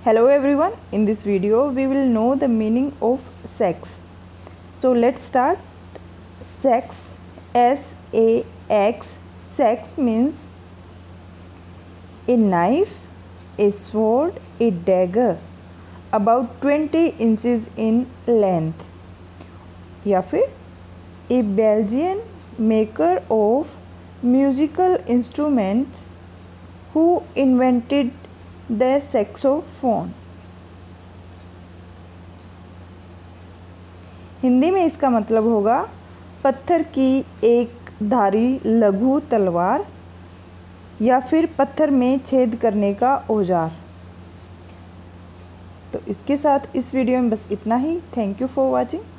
Hello everyone, in this video we will know the meaning of sex. So let's start. Sex, S-A-X, sex means a knife, a sword, a dagger about 20 inches in length, या फिर a Belgian maker of musical instruments who invented the saxophone. Hindi में इसका मतलब होगा पत्थर की एक धारी लघु तलवार या फिर पत्थर में छेद करने का औजार। तो इसके साथ इस वीडियो में बस इतना ही। Thank you for watching.